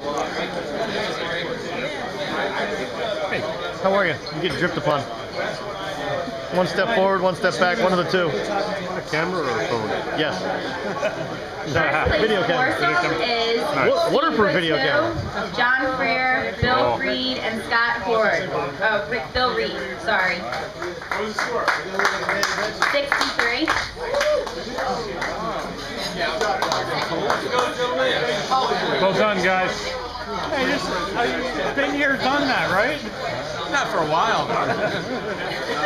Hey, how are you? You get dripped upon. One step forward, one step back, one of the two. A camera or a phone? Yes. Video camera. Foursome is waterproof video camera. John Freer, Bill Reed, and Scott Horde. Oh, Bill Reed, sorry. 63. Well done, guys. Hey, this, been here, done that, right? Not for a while.